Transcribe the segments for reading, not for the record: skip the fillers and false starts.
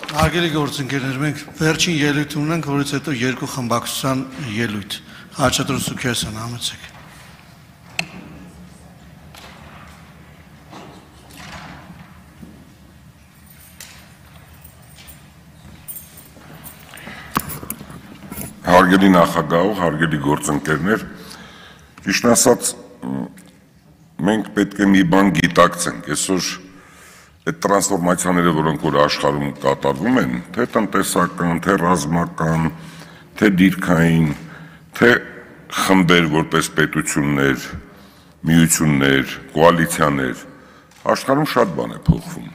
Հարգելի գործընկերներ, մենք վերջին ելույթ ունենք, որից հետո երկու խմբակցության ելույթ։ Խաչատրոն Սուքերսյան, համեցեք։ Հարգելի նախագահ, հարգելի գործընկերներ, ճիշտ ասած, մենք պետք է մի բան գիտակցենք, այսօր այդ տրանսֆորմացիաները, որոնք որ աշխարհում կատարվում են, թե տնտեսական, թե ռազմական, թե դիրքային, թե խմբեր որպես պետություններ, միություններ, կոալիցիաներ, աշխարհում շատ բան է փոխվում։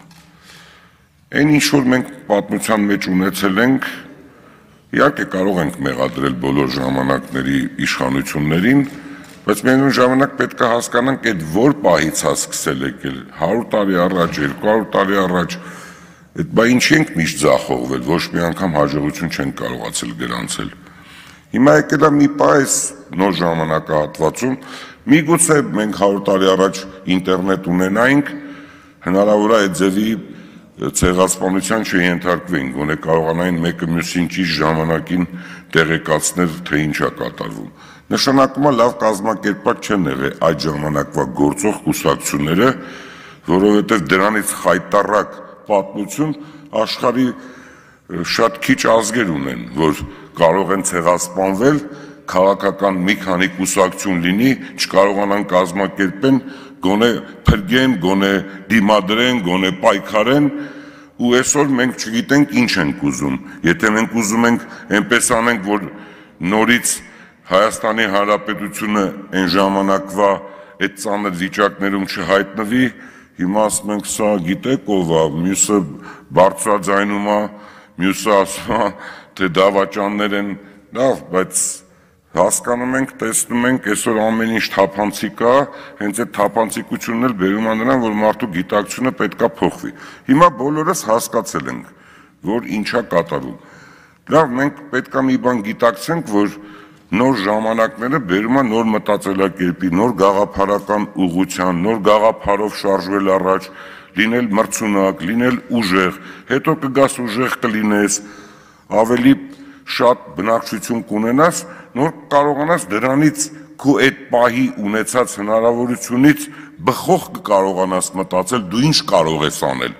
Այն ինչ որ մենք պատմության մեջ ունեցել ենք, իհարկե կարող ենք մեղադրել բոլոր ժամանակների իշխանություններին, բայց միևնույն ժամանակ պետք է հասկանանք այդ որ պահից է սկսել եկել 100 տարի առաջ, 200 տարի առաջ, այդ բա ինչ ենք միշտ ձախողվել, ոչ մի անգամ հաջողություն չենք կարողացել գրանցել։ Հիմա եկել է մի պահ այս նոր ժամանակահատվածում, միգուցե մենք 100 տարի առաջ ինտերնետ ունենայինք, հնարավոր է այդ ձևի ցեղասպանության չենթարկվեին, գոնե կարողանային մեկը մյուսին ճիշտ ժամանակին տեղեկացնել, թե ինչ է կատարվում։ Նշանակում է լավ կազմակերպած չեն եղել այդ ժամանակվա գործող կուսակցությունները, որովհետև դրանից խայտառակ պատմություն աշխարհի շատ քիչ ազգեր ունեն, որ կարող են ցեղասպանվել, քաղաքական մի քանի կուսակցություն լինի, չկարողանան կազմակերպեն, գոնե փրկեն, գոնե դիմադրեն, գոնե պայքարեն, ու այսօր մենք չգիտենք ինչ ենք ուզում։ Եթե մենք ուզում ենք այնպես անենք, որ նորից Հայաստանի Հանրապետությունը այն ժամանակվա այդ ծանր վիճակներում չհայտնվի, հիմա ասում ենք սա գիտեք ով է, մյուսը բարձրաձայնում է, մյուսը ասում է, թե դավաճաններ են, լավ, բայց հասկանում ենք, տեսնում ենք, այսօր ամեն ինչ թափանցիկ է, հենց այդ թափանցիկությունն էլ բերում է նրան, որ մարդու գիտակցությունը պետք է փոխվի։ Հիմա բոլորս հասկացել ենք, որ ինչ է կատարվում։ Լավ, մենք պետք է մի բան գիտակցենք, որ նոր ժամանակները բերում է նոր մտածելակերպի, նոր գաղափարական ուղղության, նոր գաղափարով շարժվել առաջ, լինել մրցունակ, լինել ուժեղ, հետո կգաս ուժեղ կլինես, ավելի շատ բնակչություն կունենաս, նոր կարողանաս դրանից քո այդ պահի ունեցած հնարավորությունից բխող կկարողանաս մտածել, դու ինչ կարող ես անել։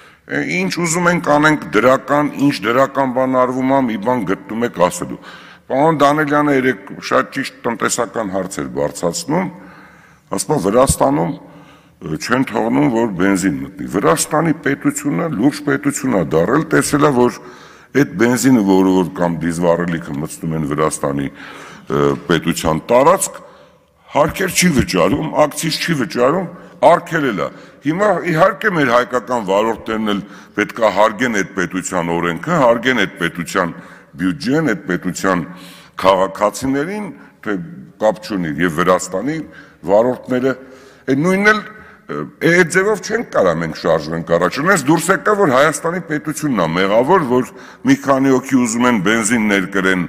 Ինչ ուզում ենք անենք դրական, ինչ դրական բան արվում է, մի բան գտնում եք ասելու։ Պարոն Դանիելյանը երեք շատ ճիշտ տնտեսական հարցեր բարձրացնում, ասում է Վրաստանում չեն թողնում, որ բենզին մտնի։ Վրաստանի պետությունը լուրջ պետություն է դառել, տեսել է, որ այդ բենզինը, որը որ կամ դիզվառելիքը մտնում են Վրաստանի պետության տարածք, հարկեր չի վճարում, ակցիզ չի վճարում, արգելել է։ Հիմա իհարկե մեր հայկական վարորդներն էլ պետք է հարգեն այդ պետության օրենքը, հարգեն այդ պետության բյուջեն, այդ պետության քաղաքացիներին, թե կապ չունի, եւ Վրաստանի վարորդները, նույնն էլ այդ ձևով չենք կարա մենք շարժվենք առաջ։ Ունես դուրս եկա, որ Հայաստանի պետությունն է մեղավոր, որ մի քանի հոգի ուզում են բենզին ներկրեն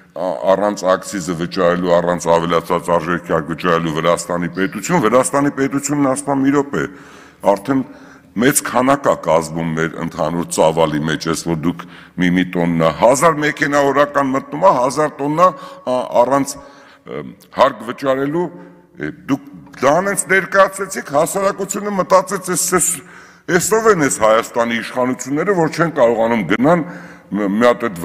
առանց ակցիզը վճարելու, առանց ավելացած արժեքի վճարելու Վրաստանի պետություն, Վրաստանի պետությունն ասում է մի րոպե, արդեն մեծ քանակ է կազմում մեր ընդհանուր ծավալի մեջ, ես որ դուք մի տոննա, 1000 մեքենա օրական մտնում է, 1000 տոննա առանց հարկ վճարելու, դուք դրանից ներկայացրեցիք, հասարակությունը մտածեց, այսով են այս Հայաստանի իշխանությունները, որ չեն կարողանում գնան մի հատ այդ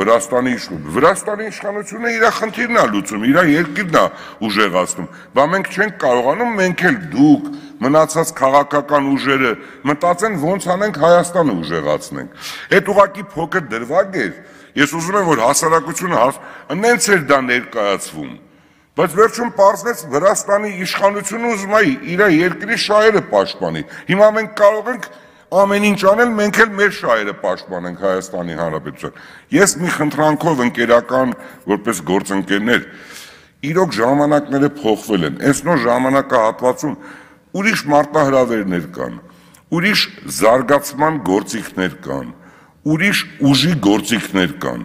Վրաստանի իշխանությունը իր խնդիրն է լուծում, իր երկիրն է ուժեղացնում, բա մենք չենք կարողանում, մենք էլ դուք մնացած քաղաքական ուժերը մտածեն ոնց անենք Հայաստանը ուժեղացնենք։ Այդ ուղղակի փոքր դրվագ էր, ես ուզում եմ, որ հասարակությունը նենց էր դա ներկայացվում, բայց վերջում պարզվեց Վրաստանի իշխանությունը ուզում է իր երկրի շահերը պաշտպանի։ Հիմա մենք կարող ենք ամեն ինչ անել, մենք էլ մեր շահերը պաշտպանենք Հայաստանի Հանրապետության։ Ես մի խնդրանքով ընկերական, որպես գործընկերներ, իրոք ժամանակները փոխվել են։ Այս նոր ժամանակահատվածում ուրիշ մարտահրավերներ կան, ուրիշ զարգացման գործիքներ կան, ուրիշ ուժի գործիքներ կան։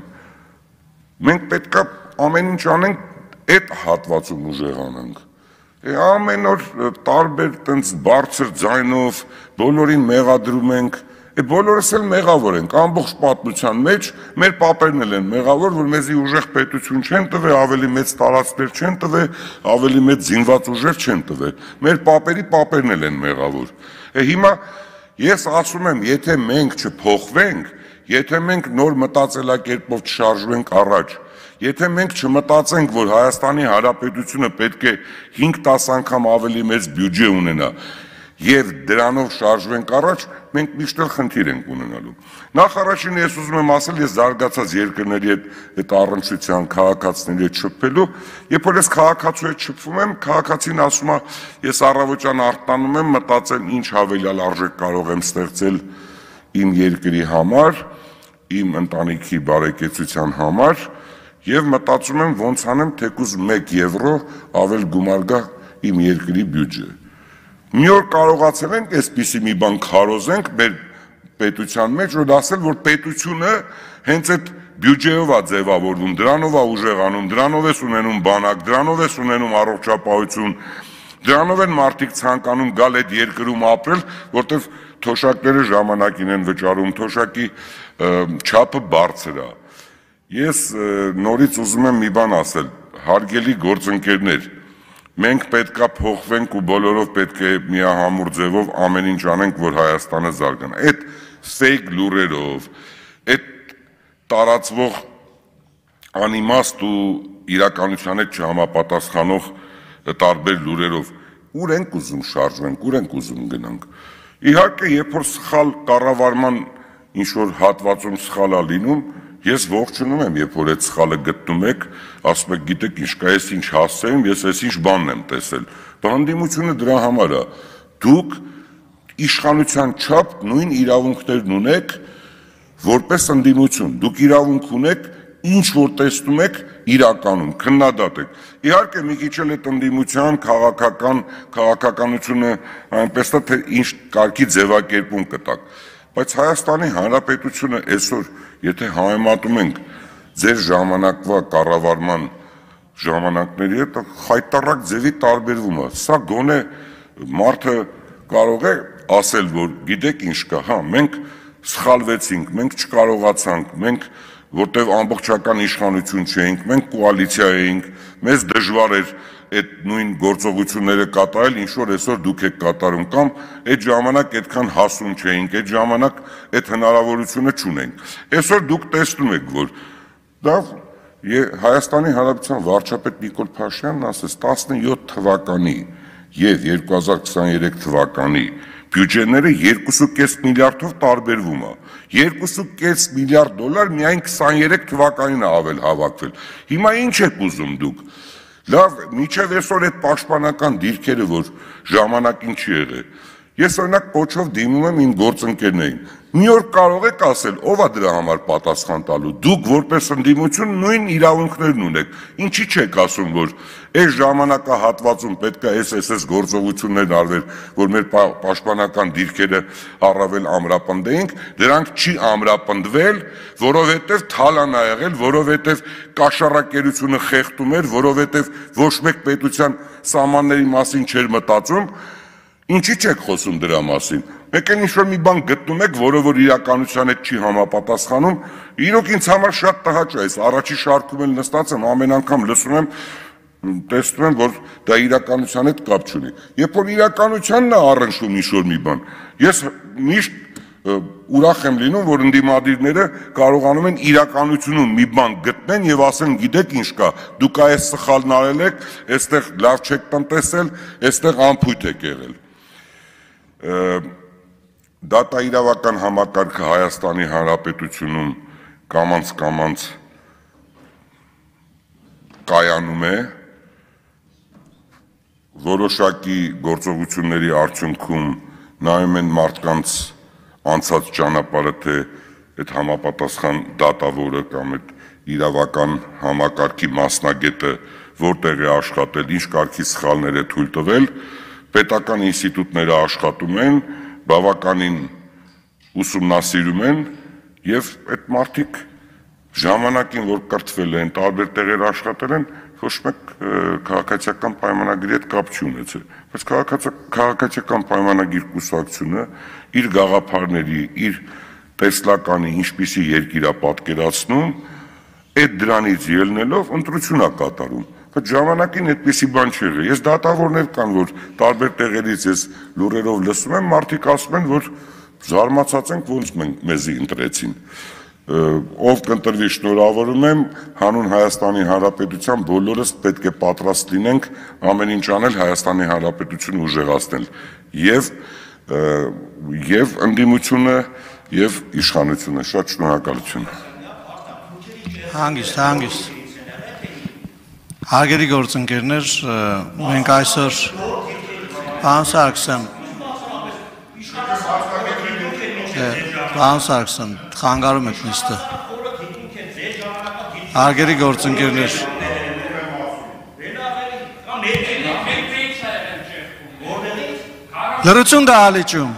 Մենք պետք է ամեն ինչ անենք այդ հատվածում ուժեղանանք։ Ամեն օր տարբեր տենց բարձր ձայնով բոլորին մեղադրում ենք, Բոլորս էլ մեղավոր ենք, ամբողջ պատմության մեջ մեր պապերն են մեղավոր, որ մեզի ուժեղ պետություն չեն տվել, ավելի մեծ տարածքներ չեն տվել, ավելի մեծ զինված ուժեր չեն տվել։ Մեր պապերն են մեղավոր։ Հիմա ես ասում եմ, եթե մենք չփոխվենք, եթե մենք նոր մտածելակերպով չշարժվենք առաջ, եթե մենք չմտածենք, որ Հայաստանի Հանրապետությունը պետք է 5-10 անգամ ավելի մեծ բյուջե ունենա, եւ դրանով շարժվենք առաջ, մենք միշտ էլ խնդիր ենք ունենալու։ Նախ առաջին ես ուզում եմ ասել, ես զարգացած երկրների հետ առնչության քաղաքացիների հետ շփվելու, երբ որ ես քաղաքացու հետ շփվում եմ, քաղաքացին ասում է, ես առավոտյան արտանում եմ մտածել ինչ հավելյալ արժեք կարող եմ ստեղծել իմ երկրի համար, իմ ընտանիքի բարեկեցության համար, եւ մտածում եմ ոնց անեմ թեկուզ 1 եվրո ավել գումար գա իմ երկրի բյուջե։ Մի օր կարողացել ենք այսպիսի մի բան քարոզենք մեր պետության մեջ, որ ասել, որ պետությունը հենց այդ բյուջեով է ձևավորվում, դրանով է ուժեղանում, դրանով է ունենում բանակ, դրանով է ունենում առողջապահություն, դրանով են մարդիկ ցանկանում գալ այդ երկրում ապրել, որտեղ թոշակները ժամանակին են վճարում, թոշակի չափը բարձր է։ Ես նորից ուզում եմ մի բան ասել, հարգելի գործընկերներ, մենք պետք է փոխվենք ու բոլորով պետք է միահամուռ ձևով ամեն ինչ անենք, որ Հայաստանը զարգանա։ Այդ fake լուրերով, այդ տարածվող անիմաստ ու իրականության հետ չհամապատասխանող տարբեր լուրերով ուր ենք ուզում շարժվենք, ուր ենք ուզում գնանք։ Իհարկե, երբ որ սխալ կառավարման ինչ-որ հատվածում սխալ է լինում, ես ողջունում եմ, երբ որ այդ սխալը գտնում եք, ասում եք, գիտեք ինչ կա, ես ինչ հասցեում, ես այս ինչ բանն եմ տեսել։ Բանդիմությունը դրա համար է։ Դուք իշխանության չափ նույն իրավունքներն ունեք, որպես ընդդիմություն։ Դուք իրավունք ունեք, ինչ որ տեսնում եք, իրականում քննադատեք։ Իհարկե, մի քիչ էլ այդ ընդդիմության քաղաքականությունը այնպես է, թե ինչ կարգի ձևակերպում կտակ։ Բայց Հայաստանի Հանրապետությունը այսօր, եթե համեմատում ենք ձեր ժամանակվա կառավարման ժամանակների հետ, խայտառակ ձևի տարբերվում է։ Սա գոնե մարդը կարող է ասել, որ գիտեք ինչ կա, հա, մենք սխալվեցինք, մենք չկարողացանք, մենք որտեղ ամբողջական իշխանություն չէինք, մենք կոալիցիա էինք, մեզ դժվար էր այդ նույն գործողությունները կատարել, ինչ որ այսօր դուք եք կատարում, կամ այդ ժամանակ այդքան հասուն չէինք, այդ ժամանակ այդ հնարավորությունը չունենք։ Այսօր դուք տեսնում եք, որ դա Հայաստանի Հանրապետության վարչապետ Նիկոլ Փաշինյանն ասեց 17 թվականի եւ 2023 թվականի բյուջեները 2.5 միլիարդով տարբերվում է։ 2.5 միլիարդ դոլար միայն 23 թվականին է ավել հավաքվել։ Հիմա ինչ եք ուզում դուք։ Լավ, միջև այսօր այդ պաշտպանական դիրքերը, որ ժամանակին չի եղել, ես օրինակ կոչով դիմում եմ իմ գործընկերներին։ Մի օր կարող եք ասել, ով է դրա համար պատասխան տալու։ Դուք որպես ընդդիմություն նույն իրավունքներն ունեք։ Ինչի՞ չեք ասում, որ այս ժամանակահատվածում պետք է այս գործողություններ արվեր, որ մեր պաշտպանական դիրքերը առավել ամրապնդեինք, դրանք չի ամրապնդվել, որովհետև թալան ա եղել, որովհետև կաշառակերությունը խեղդում էր, որովհետև ոչ մեկ պետության սահմանների մասին չէր մտածում։ Ինչի՞ չեք խոսում դրա մասին։ Մեկ էլ ինչ-որ մի բան գտնում եք, որը որ իրականության հետ չի համապատասխանում, իրոք ինձ համար շատ տհաճ է, այս առաջի շարքում էլ նստած եմ, ամեն անգամ լսում եմ, տեսնում եմ, որ դա իրականության հետ կապ չունի։ Երբ որ իրականությանն է առնչվում ինչ-որ մի բան, ես միշտ ուրախ եմ լինում, որ ընդդիմադիրները կարողանում են իրականությունում մի բան գտնեն եւ ասեն, գիտեք ինչ կա, դուք այս սխալն արել եք, այստեղ լավ չեք տնտեսել, այստեղ անփույթ եք եղել։ Դատաիրավական համակարգը Հայաստանի Հանրապետությունում կամանց կայանում է, որոշակի գործողությունների արդյունքում նայում են մարդկանց անցած ճանապարհը, թե այդ համապատասխան դատավորը կամ այդ իրավական համակարգի մասնագետը որտեղ է աշխատել, ինչ կարգի սխալներ է թույլ տվել, պետական ինստիտուտները աշխատում են, բավականին ուսումնասիրում են եւ այդ մարդիկ ժամանակին որ կրթվել են, տարբեր տեղեր աշխատել են, ոչ մեկ քաղաքացիական պայմանագրի հետ կապ չի ունեցել։ Բայց քաղաքացիական պայմանագիր կուսակցությունը իր գաղափարների, իր տեսլականի, ինչպիսի երկիր է պատկերացնում, այդ դրանից ելնելով ընտրություն է կատարում։ Բայց ժամանակին այդպիսի բան չի եղել։ Ես դատավորներ կան, որ տարբեր տեղերից ես լուրերով լսում եմ, մարդիկ ասում են, որ զարմացած ենք, ոնց մեզի ընտրեցին։ Ով կընտրվի, շնորհավորում եմ, հանուն Հայաստանի Հանրապետության բոլորս պետք է պատրաստ լինենք ամեն ինչ անել Հայաստանի Հանրապետությունը ուժեղացնել եւ ընդդիմությունը եւ իշխանությունը։ Շատ շնորհակալություն։ Հանգիստ։ Հարգելի գործընկերներ, մենք այսօր Պարոն Սարգսյան, խանգարում եք նիստը։ Հարգելի գործընկերներ, լրություն գալիճում։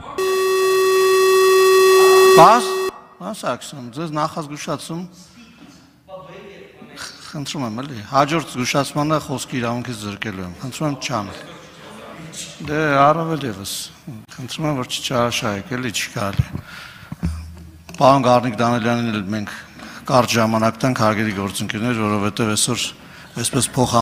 Պարոն Սարգսյան, ձեզ նախազգուշացում խնդրում եմ, էլի, հաջորդ զգուշացմանը խոսքի իրավունքից զրկելու եմ, խնդրում եմ չանել։ Դե առավել ևս, խնդրում եմ, որ չճարաշահեք, էլի չի կարելի։ Պարոն Գառնիկ Դանիելյանին էլ մենք կարճ ժամանակ տանք, հարգելի գործընկերներ, որովհետև այսօր այսպես